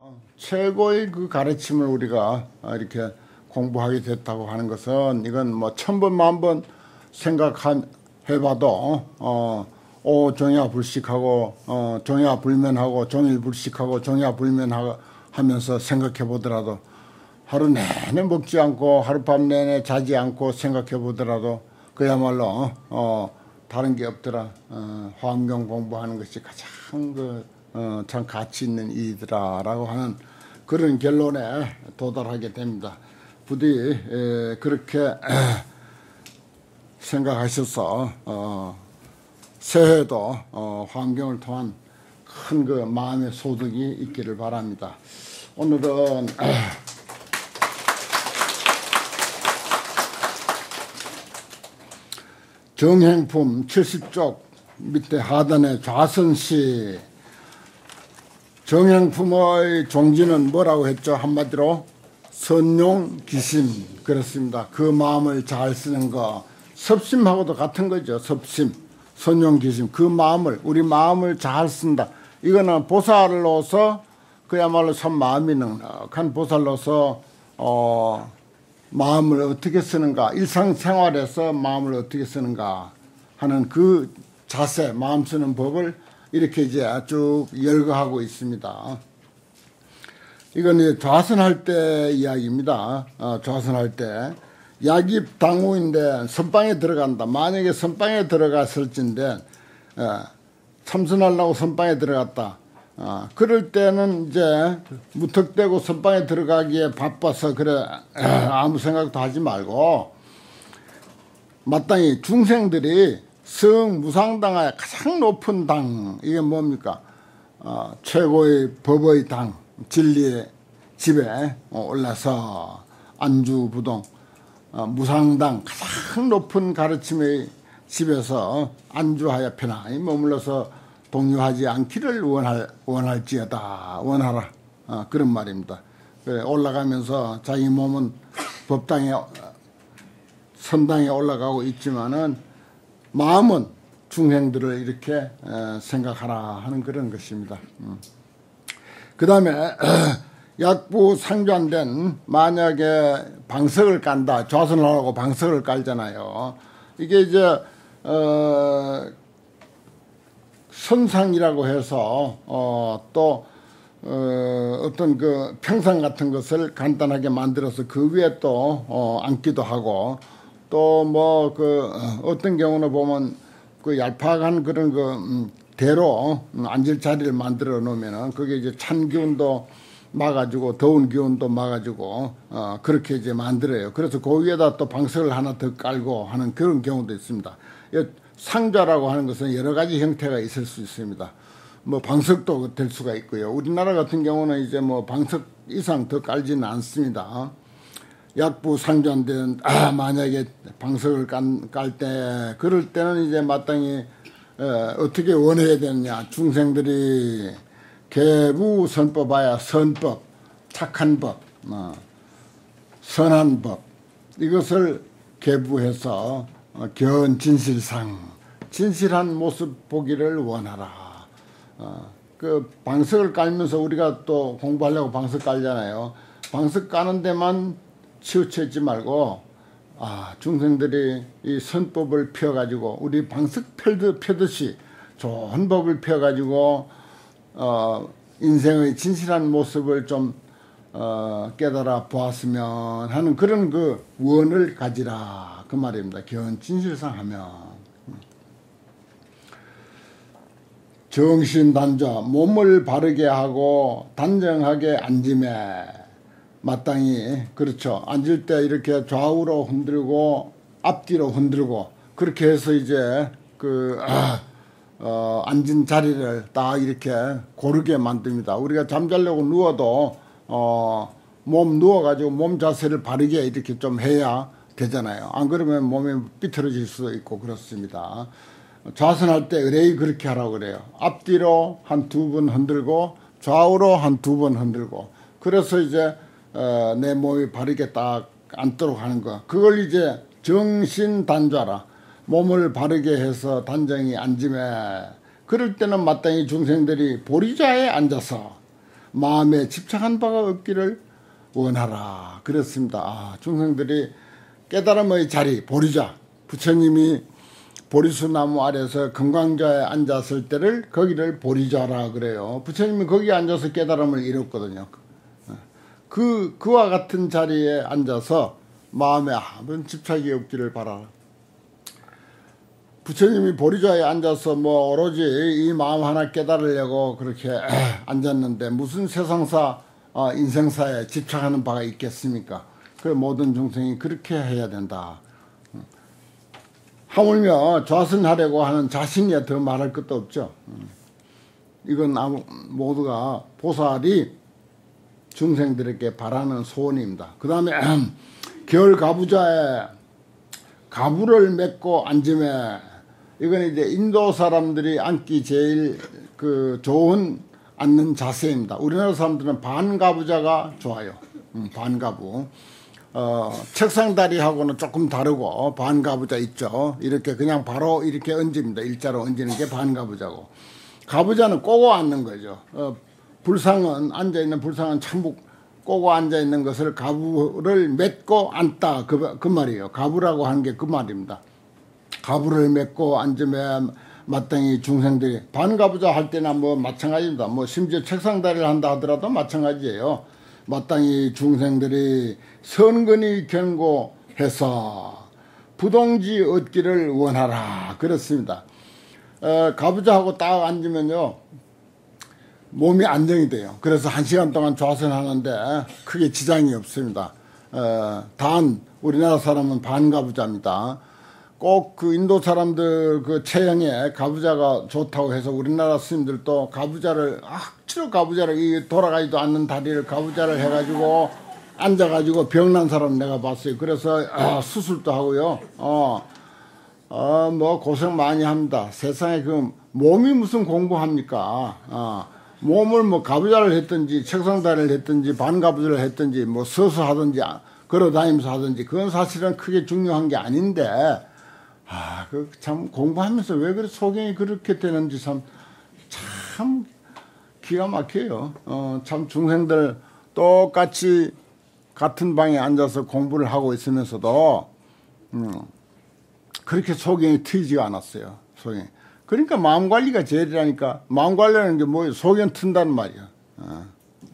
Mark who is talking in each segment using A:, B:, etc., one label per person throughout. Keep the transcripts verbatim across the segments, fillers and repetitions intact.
A: 최고의 그 가르침을 우리가 이렇게 공부하게 됐다고 하는 것은 이건 뭐 천번 만번 생각해봐도 어, 오 종야불식하고 어, 종야불면하고 종일불식하고 종야불면하고 하면서 생각해 보더라도 하루 내내 먹지 않고 하룻밤 내내 자지 않고 생각해 보더라도 그야말로 어, 다른 게 없더라. 어, 화엄경 공부하는 것이 가장 그, 어, 참 가치 있는 일이더라라고 하는 그런 결론에 도달하게 됩니다. 부디 에, 그렇게 에, 생각하셔서 어, 새해도 어, 화엄경을 통한 큰 그 마음의 소득이 있기를 바랍니다. 오늘은 에, 정행품 칠십 쪽 밑에 하단에 좌선시 정행품의 종지는 뭐라고 했죠? 한마디로 선용기심. 그렇습니다. 그 마음을 잘 쓰는 거 섭심하고도 같은 거죠. 섭심, 선용기심. 그 마음을 우리 마음을 잘 쓴다. 이거는 보살로서 그야말로 참 마음이 넉넉한 보살로서 어, 마음을 어떻게 쓰는가, 일상생활에서 마음을 어떻게 쓰는가 하는 그 자세, 마음 쓰는 법을 이렇게 이제 쭉 열거하고 있습니다. 이건 이제 좌선할 때 이야기입니다. 어, 좌선할 때 약입 당후인데 선방에 들어간다. 만약에 선방에 들어갔을진데 어, 참선하려고 선방에 들어갔다. 어, 그럴 때는 이제 무턱대고 선방에 들어가기에 바빠서 그래 아무 생각도 하지 말고 마땅히 중생들이 성무상당하여 가장 높은 당, 이게 뭡니까? 어, 최고의 법의 당, 진리의 집에 올라서 안주부동 어, 무상당 가장 높은 가르침의 집에서 안주하여 편안히 머물러서 동요하지 않기를 원할, 원할지어다. 원하라. 어, 그런 말입니다. 그래, 올라가면서 자기 몸은 법당에, 선당에 올라가고 있지만은 마음은 중생들을 이렇게 에, 생각하라 하는 그런 것입니다. 음. 그 다음에 약부 상주안된 만약에 방석을 깐다. 좌선을 하라고 방석을 깔잖아요. 이게 이제 어, 선상이라고 해서 어, 또 어, 어떤 그 평상 같은 것을 간단하게 만들어서 그 위에 또 어, 앉기도 하고 또 뭐 그 어떤 경우는 보면 그 얄팍한 그런 그 음, 대로 앉을 자리를 만들어 놓으면은 그게 이제 찬 기운도 막아주고 더운 기운도 막아주고 어, 그렇게 이제 만들어요. 그래서 그 위에다 또 방석을 하나 더 깔고 하는 그런 경우도 있습니다. 상좌라고 하는 것은 여러 가지 형태가 있을 수 있습니다. 뭐 방석도 될 수가 있고요. 우리나라 같은 경우는 이제 뭐 방석 이상 더 깔지는 않습니다. 약부 상좌인데 아, 만약에 방석을 깔 때 그럴 때는 이제 마땅히 에, 어떻게 원해야 되느냐. 중생들이 개부 선법하야 선법, 착한 법, 어, 선한 법 이것을 개부해서 어, 견진실상 진실한 모습 보기를 원하라. 어, 그 방석을 깔면서 우리가 또 공부하려고 방석 깔잖아요. 방석 까는 데만 치우치지 말고 아 중생들이 이 선법을 펴가지고 우리 방석 펴듯이 좋은 법을 펴가지고 어, 인생의 진실한 모습을 좀 어, 깨달아 보았으면 하는 그런 그 원을 가지라 그 말입니다. 견진실상 하면 정신단좌 몸을 바르게 하고 단정하게 앉음에 마땅히 그렇죠. 앉을 때 이렇게 좌우로 흔들고 앞뒤로 흔들고 그렇게 해서 이제 그 아, 어, 앉은 자리를 딱 이렇게 고르게 만듭니다. 우리가 잠자려고 누워도 어, 몸 누워가지고 몸 자세를 바르게 이렇게 좀 해야 되잖아요. 안 그러면 몸이 삐뚤어질 수도 있고 그렇습니다. 좌선할 때 의뢰이 그렇게 하라고 그래요. 앞뒤로 한 두 번 흔들고 좌우로 한 두 번 흔들고 그래서 이제 어, 내 몸이 바르게 딱 앉도록 하는 거. 그걸 이제 정신단좌라. 몸을 바르게 해서 단정히 앉음에 그럴 때는 마땅히 중생들이 보리자에 앉아서 마음에 집착한 바가 없기를 원하라 그랬습니다. 아, 중생들이 깨달음의 자리 보리자, 부처님이 보리수나무 아래서 금강좌에 앉았을 때를 거기를 보리좌라 그래요. 부처님이 거기 앉아서 깨달음을 이뤘거든요. 그, 그와 같은 자리에 앉아서 마음에 아무런 집착이 없기를 바라라. 부처님이 보리좌에 앉아서 뭐 오로지 이 마음 하나 깨달으려고 그렇게 앉았는데 무슨 세상사, 어, 인생사에 집착하는 바가 있겠습니까? 그 모든 중생이 그렇게 해야 된다. 하물며 좌선하려고 하는 자신이 더 말할 것도 없죠. 이건 아무, 모두가 보살이 중생들에게 바라는 소원입니다. 그 다음에 겨울 가부좌에 가부를 맺고 앉음에, 이건 이제 인도 사람들이 앉기 제일 그 좋은 앉는 자세입니다. 우리나라 사람들은 반가부좌가 좋아요. 음, 반가부. 어, 책상다리하고는 조금 다르고 반가부좌 있죠. 이렇게 그냥 바로 이렇게 얹습니다. 일자로 얹는 게 반가부좌고, 가부좌는 꼬고 앉는 거죠. 어, 불상은 앉아있는 불상은 참부 꼬고 앉아있는 것을 가부를 맺고 앉다 그, 그 말이에요. 가부라고 하는 게 그 말입니다. 가부를 맺고 앉으면 마땅히 중생들이 반가부좌 할 때나 뭐 마찬가지입니다. 뭐 심지어 책상다리를 한다 하더라도 마찬가지예요. 마땅히 중생들이 선근히 견고해서 부동지 얻기를 원하라 그렇습니다. 어, 가부좌하고 딱 앉으면요 몸이 안정이 돼요. 그래서 한 시간 동안 좌선하는데 크게 지장이 없습니다. 어, 단 우리나라 사람은 반가부좌입니다. 꼭 그 인도 사람들 그 체형에 가부좌가 좋다고 해서 우리나라 스님들도 가부좌를 억지로 가부좌를 이 돌아가지도 않는 다리를 가부좌를 해가지고 앉아가지고 병난 사람 내가 봤어요. 그래서 아, 수술도 하고요. 어, 어, 뭐 고생 많이 합니다. 세상에 그 몸이 무슨 공부합니까? 어, 몸을 뭐 가부좌를 했든지 책상다리를 했든지 반가부좌를 했든지 뭐 서서 하든지 걸어다니면서 하든지 그건 사실은 크게 중요한 게 아닌데, 아, 그 참 공부하면서 왜 그래 소경이 그렇게 되는지 참, 참 기가 막혀요. 어, 참 중생들 똑같이 같은 방에 앉아서 공부를 하고 있으면서도, 음, 그렇게 소경이 트이지가 않았어요. 소경이. 그러니까 마음 관리가 제일이라니까. 마음 관리라는 게 뭐예요? 소경 튼다는 말이야. 어.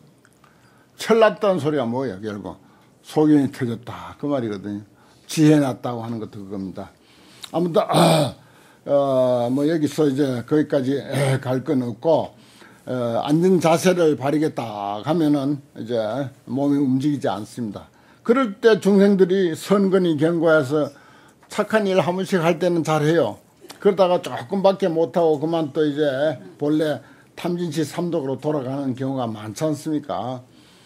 A: 철났다는 소리가 뭐예요? 결국 소경이 터졌다 그 말이거든요. 지혜났다고 하는 것도 그겁니다. 아무튼 아, 어, 뭐 여기서 이제 거기까지 갈 건 없고, 어, 앉은 자세를 바르겠다 하면은 이제 몸이 움직이지 않습니다. 그럴 때 중생들이 선근히 견고해서 착한 일 한 번씩 할 때는 잘해요. 그러다가 조금밖에 못하고 그만 또 이제 본래 탐진치 삼독으로 돌아가는 경우가 많지 않습니까?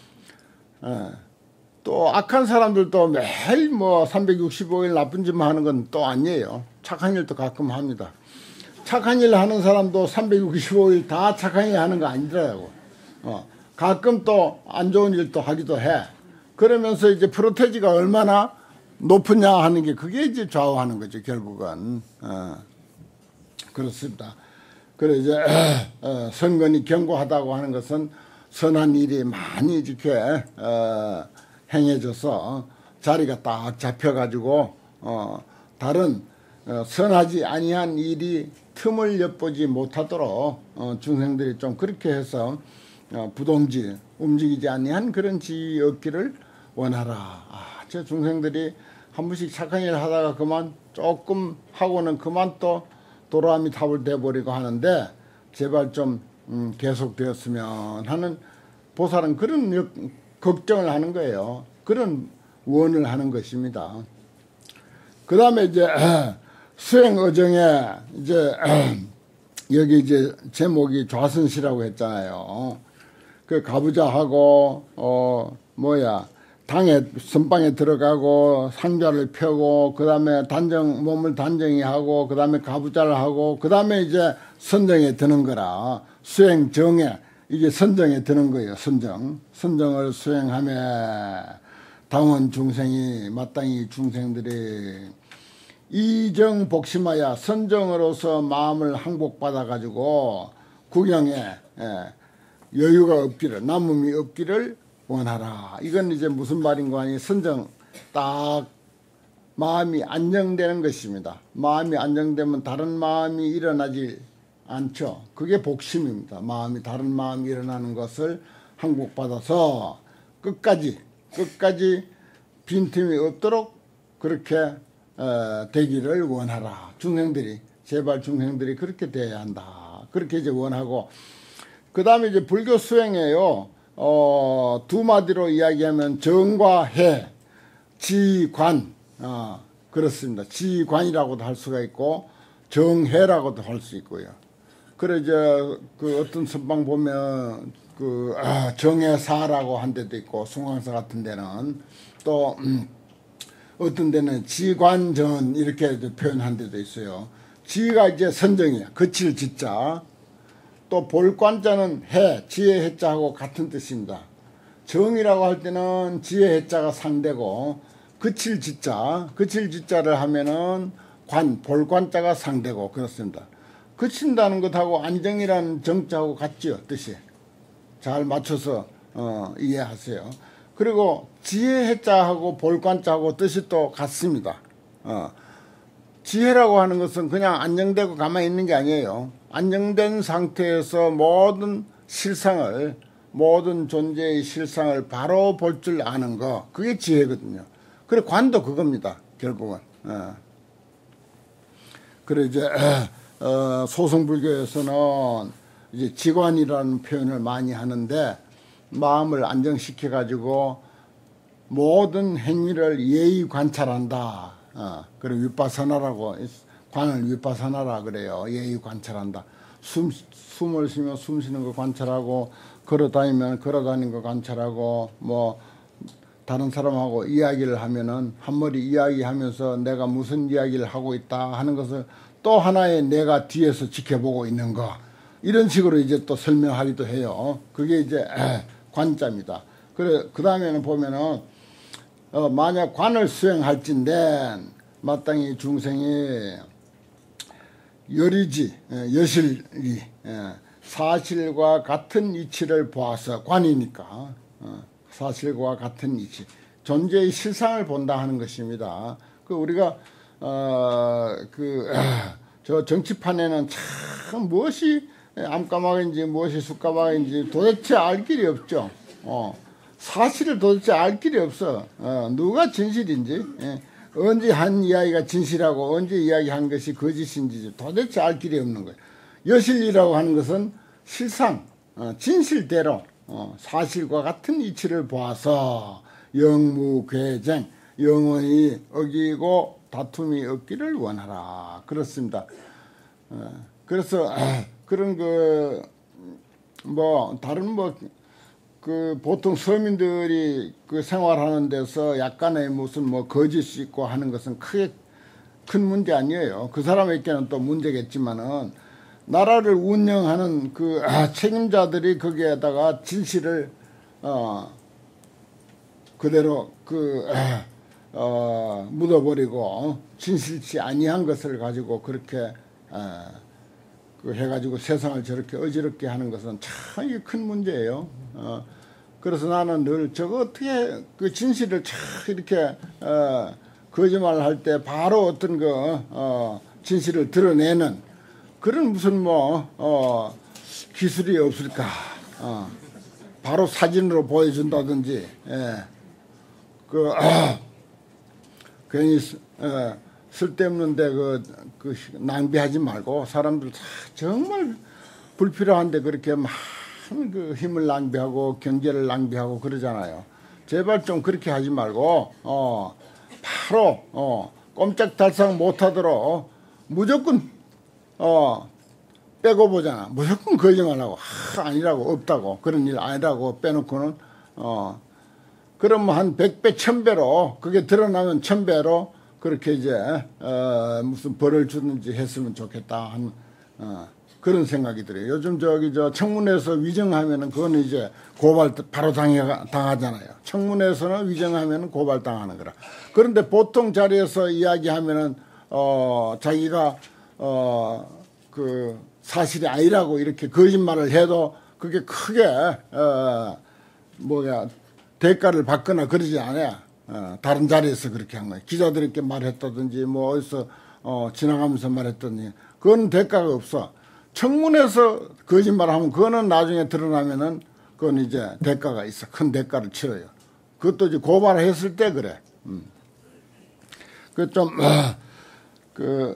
A: 예. 또 악한 사람들도 매일 뭐 삼백육십오 일 나쁜 짓만 하는 건 또 아니에요. 착한 일도 가끔 합니다. 착한 일 하는 사람도 삼백육십오 일 다 착한 일 하는 거 아니더라고. 어, 가끔 또 안 좋은 일도 하기도 해. 그러면서 이제 프로테지가 얼마나 높으냐 하는 게 그게 이제 좌우하는 거죠, 결국은. 어, 그렇습니다. 그래 이제 어, 선근이 견고하다고 하는 것은 선한 일이 많이 이렇게 어, 행해져서 자리가 딱 잡혀가지고 어, 다른 어, 선하지 아니한 일이 틈을 엿보지 못하도록 어, 중생들이 좀 그렇게 해서 어, 부동지 움직이지 아니한 그런 지 얻기를 원하라. 아, 저 중생들이 한 번씩 착한 일 하다가 그만 조금 하고는 그만 또 도라미 탑을 돼버리고 하는데 제발 좀 음, 계속되었으면 하는 보살은 그런 역, 걱정을 하는 거예요. 그런 원을 하는 것입니다. 그 다음에 이제 수행 어정에 이제 여기 이제 제목이 좌선시라고 했잖아요. 그 가부좌하고 어 뭐야 당에 선방에 들어가고 상좌를 펴고 그 다음에 단정 몸을 단정히 하고 그 다음에 가부좌를 하고 그 다음에 이제 선정에 드는 거라 수행 정에 이게 선정에 드는 거예요. 선정 선정을 수행하며 당원 중생이 마땅히 중생들이 이정 복심하여 선정으로서 마음을 항복받아 가지고 구경에 예, 여유가 없기를, 남음이 없기를 원하라. 이건 이제 무슨 말인가 하니 선정 딱 마음이 안정되는 것입니다. 마음이 안정되면 다른 마음이 일어나지 않죠. 그게 복심입니다. 마음이 다른 마음이 일어나는 것을 항복받아서 끝까지 끝까지 빈틈이 없도록 그렇게 어, 되기를 원하라. 중생들이 제발 중생들이 그렇게 돼야 한다. 그렇게 이제 원하고 그 다음에 이제 불교 수행에요. 어, 두 마디로 이야기하면 정과 해, 지관, 어, 그렇습니다. 지관이라고도 할 수가 있고 정해라고도 할 수 있고요. 그래 이제 그 어떤 선방 보면 그 아, 정해사라고 한 데도 있고 숭황사 같은 데는 또 음, 어떤 데는 지관전 이렇게 표현한 데도 있어요. 지가 이제 선정이야. 그칠 지자. 또 볼관자는 해, 지혜 해자하고 같은 뜻입니다. 정이라고 할 때는 지혜 해자가 상대고 그칠 지자, 그칠 지자를 하면은 관, 볼관자가 상대고 그렇습니다. 그친다는 것하고 안정이라는 정자하고 같죠, 뜻이. 잘 맞춰서 어, 이해하세요. 그리고 지혜 해자하고 볼관자하고 뜻이 또 같습니다. 어. 지혜라고 하는 것은 그냥 안정되고 가만히 있는 게 아니에요. 안정된 상태에서 모든 실상을, 모든 존재의 실상을 바로 볼 줄 아는 거, 그게 지혜거든요. 그래 관도 그겁니다. 결국은. 어. 그래 이제 어, 소승불교에서는 이제 지관이라는 표현을 많이 하는데 마음을 안정시켜 가지고 모든 행위를 예의 관찰한다. 어, 그리고 위파사나라고 관을 위파사나라 그래요. 예의 관찰한다. 숨 숨을 쉬면 숨 쉬는 거 관찰하고 걸어다니면 걸어다니는 거 관찰하고 뭐 다른 사람하고 이야기를 하면은 한머리 이야기하면서 내가 무슨 이야기를 하고 있다 하는 것을 또 하나의 내가 뒤에서 지켜보고 있는 거 이런 식으로 이제 또 설명하기도 해요. 그게 이제 관자입니다. 그래 그 다음에는 보면은 어, 만약 관을 수행할진데 마땅히 중생이 열이지 여실이 사실과 같은 이치를 보아서 관이니까 어, 사실과 같은 이치 존재의 실상을 본다 하는 것입니다. 그 우리가 어, 그 저 정치판에는 참 무엇이 암까마귀인지 무엇이 숫까마귀인지 도대체 알 길이 없죠. 어. 사실을 도대체 알 길이 없어. 어, 누가 진실인지, 예. 언제 한 이야기가 진실하고 언제 이야기한 것이 거짓인지 도대체 알 길이 없는 거예요. 여실이라고 하는 것은 실상, 어, 진실대로 어, 사실과 같은 이치를 보아서 영무괴쟁, 영원히 어기고 다툼이 없기를 원하라. 그렇습니다. 어, 그래서 아, 그런 그 뭐 다른 뭐 그 보통 서민들이 그 생활하는 데서 약간의 무슨 뭐 거짓이 있고 하는 것은 크게 큰 문제 아니에요. 그 사람에게는 또 문제겠지만은 나라를 운영하는 그 아, 책임자들이 거기에다가 진실을 어 그대로 그 아, 어, 묻어버리고 진실치 아니한 것을 가지고 그렇게 어, 그 해가지고 세상을 저렇게 어지럽게 하는 것은 참 이게 큰 문제예요. 어, 그래서 나는 늘 저거 어떻게 그 진실을 참 이렇게 어, 거짓말을 할 때 바로 어떤 그 어, 진실을 드러내는 그런 무슨 뭐 어, 기술이 없을까? 어, 바로 사진으로 보여준다든지, 예, 그 어, 괜히 어, 쓸데없는데 그, 그 낭비하지 말고 사람들 정말 불필요한데 그렇게 많은 그 힘을 낭비하고 경제를 낭비하고 그러잖아요. 제발 좀 그렇게 하지 말고 어 바로 어 꼼짝달싹 못하도록 무조건 어 빼고 보잖아. 무조건 거짓말하고 하, 아니라고 없다고 그런 일 아니라고 빼놓고는 어 그러면 한 백 배, 천 배로 그게 드러나면 천 배로 그렇게 이제 어, 무슨 벌을 주든지 했으면 좋겠다 한 어, 그런 생각이 들어요. 요즘 저기 저 청문회에서 위정하면은 그거는 이제 고발 바로 당해 당하잖아요. 청문회에서는 위정하면은 고발 당하는 거라. 그런데 보통 자리에서 이야기하면은 어 자기가 어 그 사실이 아니라고 이렇게 거짓말을 해도 그게 크게 어, 뭐야 대가를 받거나 그러지 않아요. 어, 다른 자리에서 그렇게 한 거예요. 기자들에게 말했다든지 뭐 어디서 어, 지나가면서 말했더니 그건 대가가 없어. 청문회에서 거짓말하면 그거는 나중에 드러나면은 그건 이제 대가가 있어. 큰 대가를 치러요. 그것도 이제 고발했을 때 그래. 음. 그 좀 그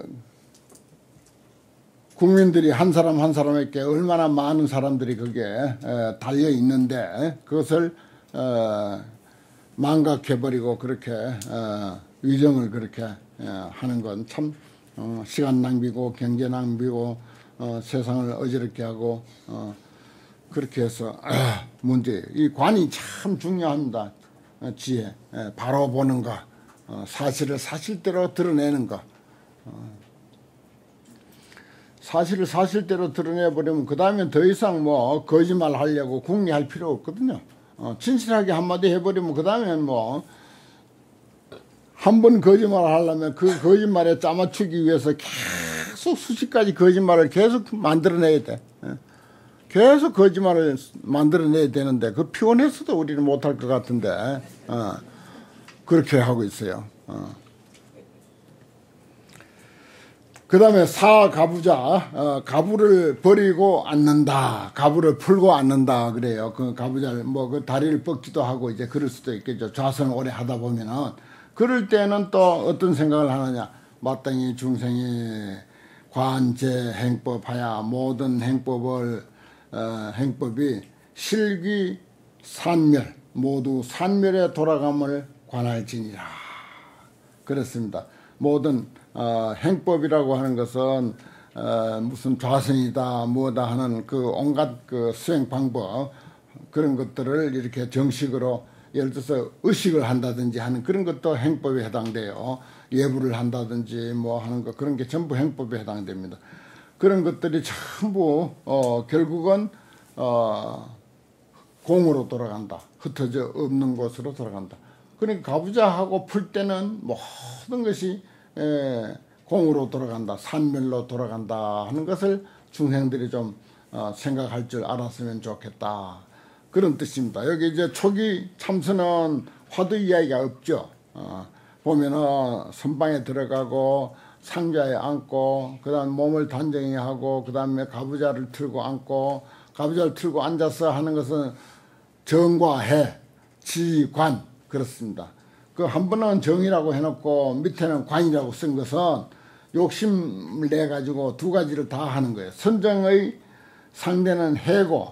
A: 국민들이 한 사람 한 사람에게 얼마나 많은 사람들이 거기에 에, 달려 있는데 그것을 어, 망각해버리고 그렇게 어, 위정을 그렇게 어, 하는 건 참 어, 시간 낭비고 경제 낭비고 어, 세상을 어지럽게 하고 어, 그렇게 해서 아, 문제. 이 관이 참 중요합니다. 어, 지혜, 에, 바로 보는 거, 어, 사실을 사실대로 드러내는 거. 어, 사실을 사실대로 드러내버리면 그 다음에 더 이상 뭐 거짓말 하려고 궁리할 필요 없거든요. 어, 진실하게 한마디 해버리면 그 다음에 뭐 한 번 거짓말을 하려면 그 거짓말에 짜맞추기 위해서 계속 수십 가지 거짓말을 계속 만들어내야 돼. 계속 거짓말을 만들어내야 되는데 그 피곤해서도 우리는 못할 것 같은데 어, 그렇게 하고 있어요. 어. 그 다음에 사가부자, 어, 가부를 버리고 앉는다. 가부를 풀고 앉는다. 그래요. 그 가부자를, 뭐, 그 다리를 뻗기도 하고, 이제 그럴 수도 있겠죠. 좌선을 오래 하다 보면은. 그럴 때는 또 어떤 생각을 하느냐. 마땅히 중생이 관제 행법하야 모든 행법을, 어, 행법이 실기 산멸, 모두 산멸에 돌아감을 관할지니라. 그렇습니다. 모든 어, 행법이라고 하는 것은 어, 무슨 좌선이다 뭐다 하는 그 온갖 그 수행 방법 그런 것들을 이렇게 정식으로 예를 들어서 의식을 한다든지 하는 그런 것도 행법에 해당돼요. 예불을 한다든지 뭐 하는 거 그런 게 전부 행법에 해당됩니다. 그런 것들이 전부 어, 결국은 어, 공으로 돌아간다. 흩어져 없는 곳으로 돌아간다. 그러니까 가부좌하고 풀 때는 모든 것이 에, 공으로 돌아간다, 산멸로 돌아간다 하는 것을 중생들이 좀 어, 생각할 줄 알았으면 좋겠다. 그런 뜻입니다. 여기 이제 초기 참선은 화두 이야기가 없죠. 어, 보면은 선방에 들어가고 상자에 앉고 그 다음 몸을 단정히 하고 그 다음에 가부좌를 틀고 앉고 가부좌를 틀고 앉아서 하는 것은 정과 해, 지, 관 그렇습니다. 그 한 번은 정이라고 해놓고 밑에는 관이라고 쓴 것은 욕심을 내가지고 두 가지를 다 하는 거예요. 선정의 상대는 해고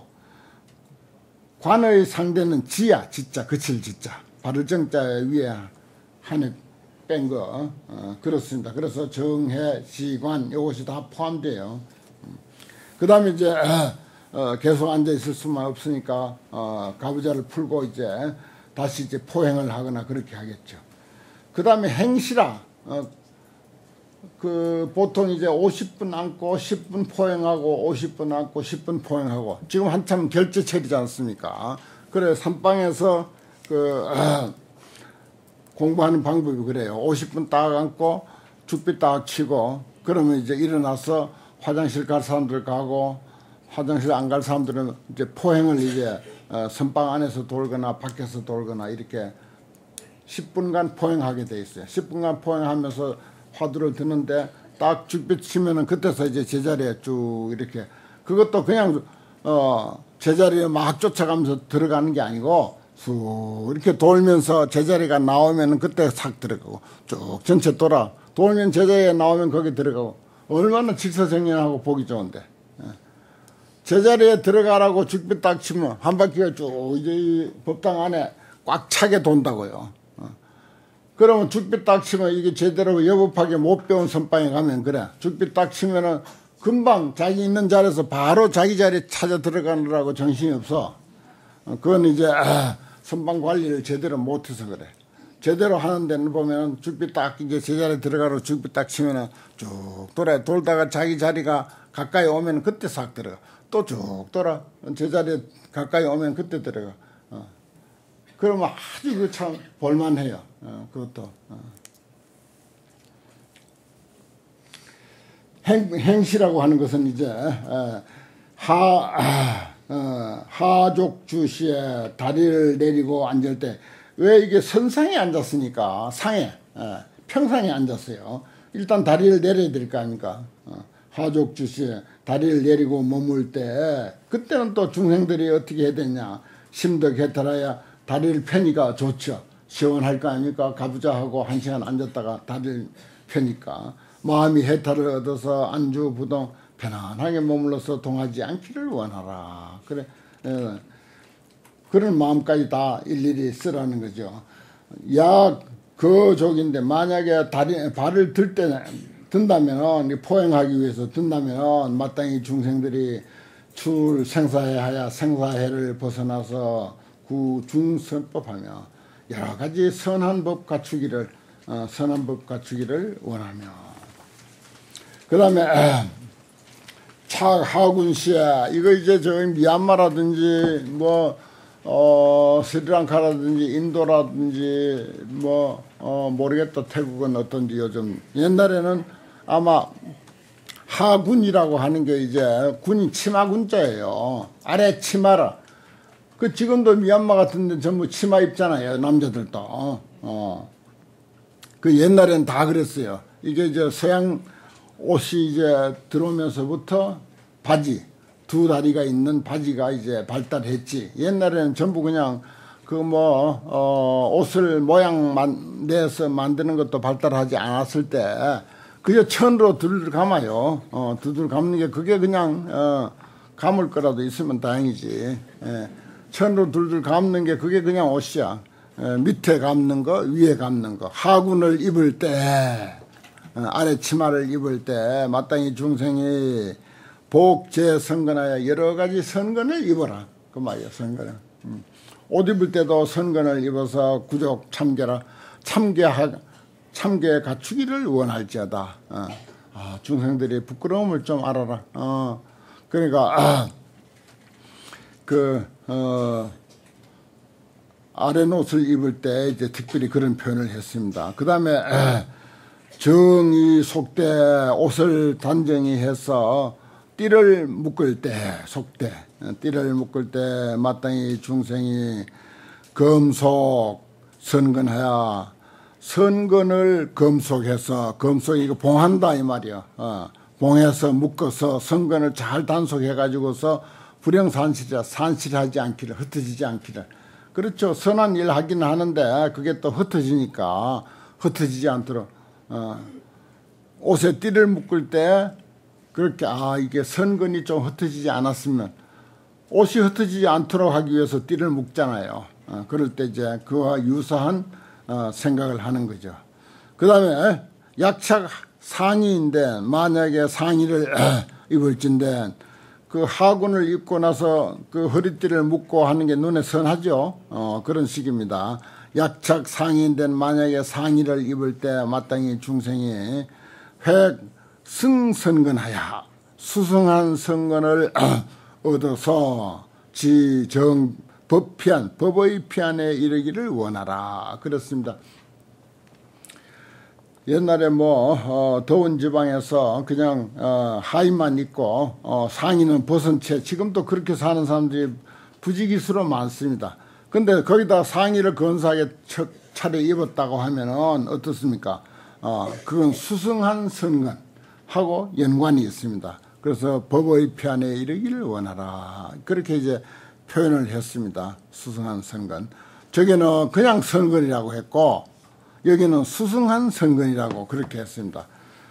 A: 관의 상대는 지야, 지자, 그칠 지자. 바를 정자 위에 한에 뺀 거. 어, 그렇습니다. 그래서 정해, 지관 이것이 다 포함돼요. 그 다음에 이제 어, 계속 앉아 있을 수만 없으니까 어, 가부좌를 풀고 이제 다시 이제 포행을 하거나 그렇게 하겠죠. 그 다음에 행시라, 어, 그, 보통 이제 오십 분 앉고 십 분 포행하고 오십 분 앉고 십 분 포행하고 지금 한참 결제철이지 않습니까? 그래, 선방에서 그, 어, 공부하는 방법이 그래요. 오십 분 딱 앉고 죽비 딱 치고 그러면 이제 일어나서 화장실 갈 사람들 가고 화장실 안 갈 사람들은 이제 포행을 이제 어, 선방 안에서 돌거나 밖에서 돌거나 이렇게 십 분간 포행하게 돼 있어요. 십 분간 포행하면서 화두를 드는데 딱 죽빛 치면은 그때서 이제 제자리에 쭉 이렇게 그것도 그냥 어 제자리에 막 쫓아가면서 들어가는 게 아니고 쑥 이렇게 돌면서 제자리가 나오면은 그때 싹 들어가고 쭉 전체 돌아 돌면 제자리에 나오면 거기 들어가고 얼마나 질서정연하고 보기 좋은데. 제자리에 들어가라고 죽빛 딱 치면 한 바퀴가 쭉 이제 이 법당 안에 꽉 차게 돈다고요. 어. 그러면 죽빛 딱 치면 이게 제대로 여법하게 못 배운 선방에 가면 그래. 죽빛 딱 치면은 금방 자기 있는 자리에서 바로 자기 자리에 찾아 들어가느라고 정신이 없어. 어, 그건 이제 아, 선방 관리를 제대로 못해서 그래. 제대로 하는 데는 보면은 죽빛 딱 이제 제자리에 들어가라고 죽빛 딱 치면은 쭉 돌아 돌다가 자기 자리가 가까이 오면 그때 싹 들어가. 또 쭉 돌아 제자리에 가까이 오면 그때 들어가. 어. 그러면 아주 그 참 볼만해요. 어, 그것도. 어. 행, 행시라고 하는 것은 이제 에, 하 아, 어, 하족주시에 다리를 내리고 앉을 때 왜 이게 선상에 앉았으니까 상에 어, 평상에 앉았어요. 일단 다리를 내려야 될 거 아닙니까? 어, 하족주시에 다리를 내리고 머물 때 그때는 또 중생들이 어떻게 해야 되냐. 심덕해탈하야 다리를 펴니까 좋죠. 시원할 거 아닙니까? 가부좌 하고 한 시간 앉았다가 다리를 펴니까 마음이 해탈을 얻어서 안주부동 편안하게 머물러서 동하지 않기를 원하라. 그래. 에, 그런 마음까지 다 일일이 쓰라는 거죠. 약 그 족인데 만약에 다리 발을 들 때 든다면 포행하기 위해서 든다면 마땅히 중생들이 출 생사해하야 생사해를 벗어나서 구 중선법하며 여러 가지 선한 법 갖추기를 어, 선한 법 갖추기를 원하며 그 다음에 착하군시야 이거 이제 저기 미얀마라든지 뭐 어, 스리랑카라든지 인도라든지 뭐 어, 모르겠다 태국은 어떤지 요즘 옛날에는 아마 하군이라고 하는 게 이제 군이 치마 군자예요. 아래 치마라. 그 지금도 미얀마 같은 데 전부 치마 입잖아요. 남자들도. 어. 그 옛날엔 다 그랬어요. 이게 이제 서양 옷이 이제 들어오면서부터 바지 두 다리가 있는 바지가 이제 발달했지. 옛날에는 전부 그냥 그 뭐 어 옷을 모양 만 내서 만드는 것도 발달하지 않았을 때 그저 천으로 두들 감아요. 어 두들 감는 게 그게 그냥 어 감을 거라도 있으면 다행이지. 예. 천으로 둘둘 감는 게 그게 그냥 옷이야. 예. 밑에 감는 거 위에 감는 거. 하군을 입을 때 어, 아래 치마를 입을 때 마땅히 중생이 복제 선건하여 여러 가지 선건을 입어라. 그 말이야, 선건을. 음. 옷 입을 때도 선건을 입어서 구족 참개라. 참개하, 참개 갖추기를 원할지어다. 어. 아, 중생들이 부끄러움을 좀 알아라. 어. 그러니까, 아, 그, 어, 아랫옷을 입을 때 이제 특별히 그런 표현을 했습니다. 그 다음에, 정의 속되 옷을 단정히 해서 띠를 묶을 때, 속대, 띠를 묶을 때 마땅히 중생이 검속, 선건하여, 선건을 검속해서, 검속, 이거 봉한다, 이 말이야. 어, 봉해서 묶어서 선건을 잘 단속해가지고서 불영산실이라, 산실하지 않기를, 흩어지지 않기를. 그렇죠. 선한 일 하기는 하는데, 그게 또 흩어지니까, 흩어지지 않도록, 어, 옷에 띠를 묶을 때, 그렇게 아 이게 선건이 좀 흩어지지 않았으면 옷이 흩어지지 않도록 하기 위해서 띠를 묶잖아요. 어, 그럴 때 이제 그와 유사한 어, 생각을 하는 거죠. 그 다음에 약착 상의인데 만약에 상의를 입을진데 그 하군을 입고 나서 그 허리띠를 묶고 하는 게 눈에 선하죠. 어, 그런 식입니다. 약착 상의인데 만약에 상의를 입을 때 마땅히 중생이 획 승선건하여 수승한 선건을 얻어서 지정 법피한 법의 피안에 이르기를 원하라. 그렇습니다. 옛날에 뭐 어, 더운 지방에서 그냥 어, 하의만 입고 어, 상의는 벗은 채 지금도 그렇게 사는 사람들이 부지기수로 많습니다. 근데 거기다 상의를 근사하게 차려 입었다고 하면은 어떻습니까? 어, 그건 수승한 선건 하고 연관이 있습니다. 그래서 법의 편에 이르기를 원하라. 그렇게 이제 표현을 했습니다. 수승한 선건. 저기는 그냥 선건이라고 했고 여기는 수승한 선건이라고 그렇게 했습니다.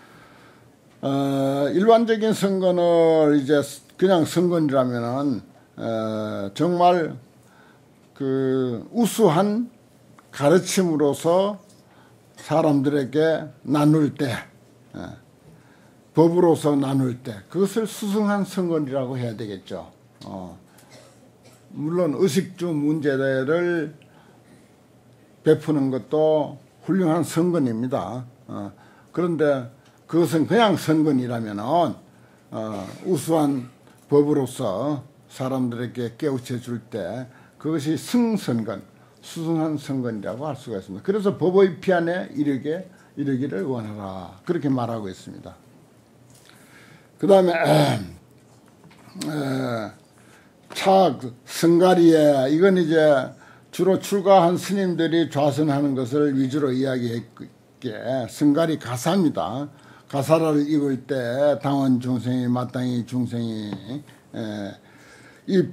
A: 어, 일반적인 선건을 이제 그냥 선건이라면은 어, 정말 그 우수한 가르침으로서 사람들에게 나눌 때 어, 법으로서 나눌 때 그것을 수승한 선건이라고 해야 되겠죠. 어, 물론 의식주 문제를 베푸는 것도 훌륭한 선건입니다. 어, 그런데 그것은 그냥 선건이라면 어, 우수한 법으로서 사람들에게 깨우쳐 줄 때 그것이 승선건, 수승한 선건이라고 할 수가 있습니다. 그래서 법의 피안에 이르게, 이르기를 원하라. 그렇게 말하고 있습니다. 그 다음에 사 승가리에 이건 이제 주로 출가한 스님들이 좌선하는 것을 위주로 이야기했기에 승가리 가사입니다. 가사를 입을 때 당원 중생이 마땅히 중생이 에, 이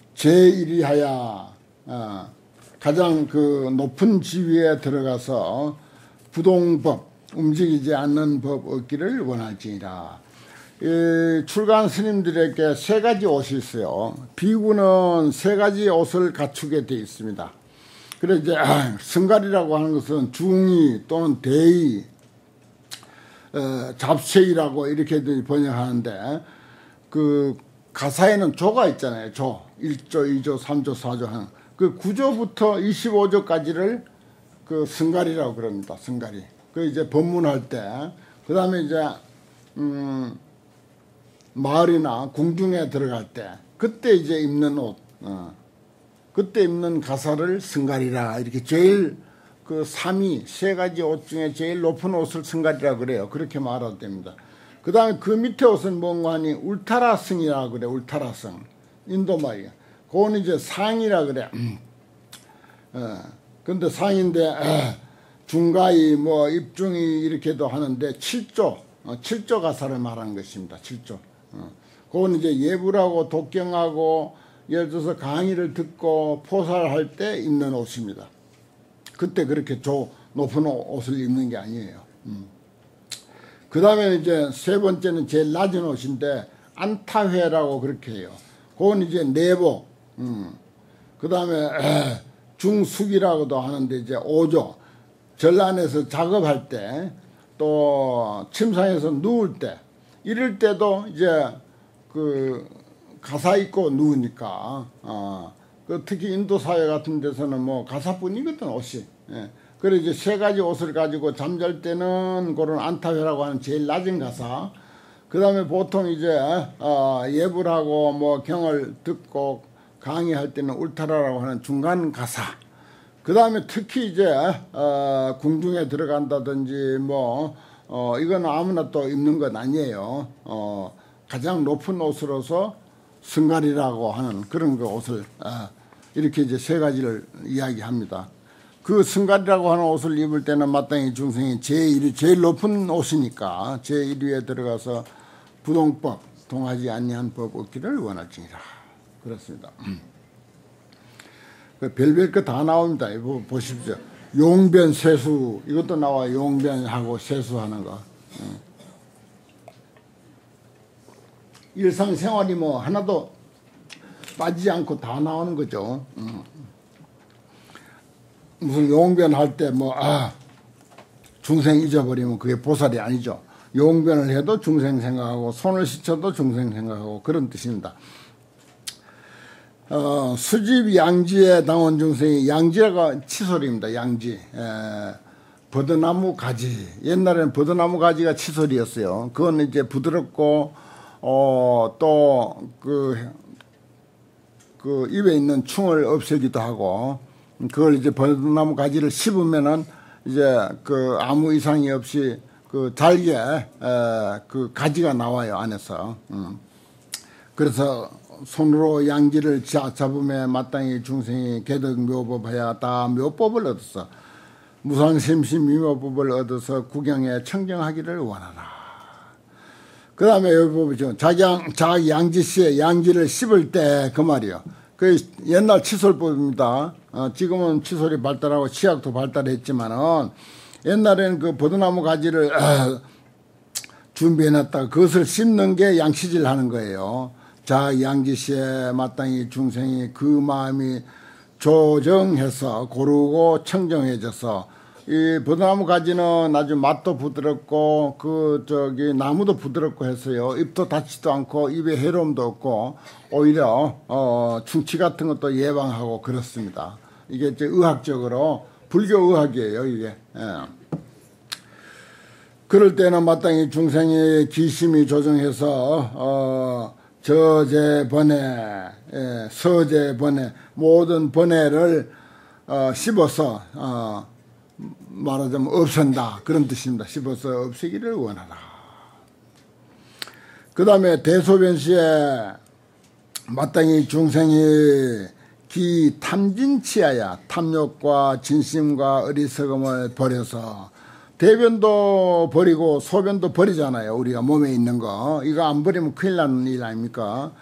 A: 제일이하야 어, 가장 그 높은 지위에 들어가서 부동법 움직이지 않는 법 얻기를 원할지니라. 이 출가한 스님들에게 세 가지 옷이 있어요. 비구는 세 가지 옷을 갖추게 되어 있습니다. 그래 이제 승가리라고 하는 것은 중의 또는 대의, 어, 잡채이라고 이렇게 번역하는데 그 가사에는 조가 있잖아요. 조 일 조, 이 조, 삼 조, 사 조 하는 그 구 조부터 이십오 조까지를 그 승가리라고 그럽니다. 승가리. 그 이제 법문할 때 그 다음에 이제 음. 마을이나 궁중에 들어갈 때 그때 이제 입는 옷, 어. 그때 입는 가사를 승가리라 이렇게 제일 그 삼위 세 가지 옷 중에 제일 높은 옷을 승가리라 그래요. 그렇게 말해도 됩니다. 그 다음에 그 밑에 옷은 뭔가 하니 울타라승이라 그래. 울타라승 인도 말이야. 그건 이제 상이라 그래. 어. 근데 상인데 에, 중가이 뭐 입중이 이렇게도 하는데 칠 조 어, 칠 조 가사를 말하는 것입니다. 칠 조. 어. 그건 이제 예불하고 독경하고 예를 들어서 강의를 듣고 포살할 때 입는 옷입니다. 그때 그렇게 조 높은 옷을 입는 게 아니에요. 음. 그 다음에 이제 세 번째는 제일 낮은 옷인데 안타회라고 그렇게 해요. 그건 이제 내복. 음. 그 다음에 중숙이라고도 하는데 이제 오 조. 전란에서 작업할 때 또 침상에서 누울 때 이럴 때도 이제 그 가사 입고 누우니까 어, 그 특히 인도 사회 같은 데서는 뭐 가사뿐이거든 옷이. 예. 그래 이제 세 가지 옷을 가지고 잠잘 때는 그런 안타회라고 하는 제일 낮은 가사. 그 다음에 보통 이제 어, 예불하고 뭐 경을 듣고 강의할 때는 울타라라고 하는 중간 가사. 그 다음에 특히 이제 어, 궁중에 들어간다든지 뭐 어, 이건 아무나 또 입는 건 아니에요. 어, 가장 높은 옷으로서 승가리라고 하는 그런 그 옷을 어, 이렇게 이제 세 가지를 이야기합니다. 그 승가리라고 하는 옷을 입을 때는 마땅히 중생이 제일 위, 제일 높은 옷이니까 제일 위에 들어가서 부동법, 동하지 아니한 법 얻기를 원할지니라. 그렇습니다. 별별 거 다 나옵니다. 이거 보십시오. 용변, 세수 이것도 나와. 용변하고 세수하는 거. 일상생활이 뭐 하나도 빠지지 않고 다 나오는 거죠. 무슨 용변할 때 뭐 아 중생 잊어버리면 그게 보살이 아니죠. 용변을 해도 중생 생각하고 손을 씻어도 중생 생각하고 그런 뜻입니다. 어, 수집 양지의 당원 중생이 양지가 칫솔입니다. 양지. 에, 버드나무 가지. 옛날에는 버드나무 가지가 칫솔이었어요. 그건 이제 부드럽고 어, 또 그 그 입에 있는 충을 없애기도 하고 그걸 이제 버드나무 가지를 씹으면은 이제 그 아무 이상이 없이 그 잘게 에, 그 가지가 나와요 안에서. 음. 그래서 손으로 양지를 잡음에 마땅히 중생이 개덕 묘법하여 다 묘법을 얻어서 무상심심 미묘법을 얻어서 구경에 청정하기를 원하라. 그 다음에 여기 보죠. 자기, 자기 양지씨에 양지를 씹을 때 그 말이요. 그 옛날 칫솔법입니다. 어, 지금은 칫솔이 발달하고 치약도 발달했지만은 옛날에는 그 버드나무 가지를 어, 준비해놨다가 그것을 씹는 게 양치질 하는 거예요. 자 양지시에 마땅히 중생이 그 마음이 조정해서 고르고 청정해져서 이 버드나무 가지는 아주 맛도 부드럽고 그 저기 나무도 부드럽고 해서요 입도 닿지도 않고 입에 해로움도 없고 오히려 어 충치 같은 것도 예방하고 그렇습니다. 이게 이제 의학적으로 불교 의학이에요 이게. 예. 그럴 때는 마땅히 중생이 기심이 조정해서 어 저제 번뇌, 예, 서제 번뇌 모든 번뇌를 어, 씹어서 어, 말하자면 없앤다 그런 뜻입니다. 씹어서 없애기를 원하라. 그 다음에 대소변시에 마땅히 중생이 기 탐진치하야 탐욕과 진심과 어리석음을 버려서 대변도 버리고 소변도 버리잖아요. 우리가 몸에 있는 거. 이거 안 버리면 큰일 나는 일 아닙니까?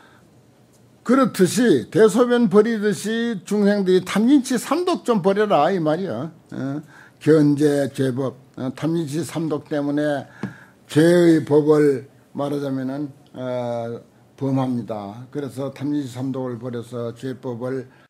A: 그렇듯이 대소변 버리듯이 중생들이 탐진치 삼독 좀 버려라 이 말이야. 어? 견제, 죄법, 어? 탐진치 삼독 때문에 죄의 법을 말하자면은 어, 범합니다. 그래서 탐진치 삼독을 버려서 죄법을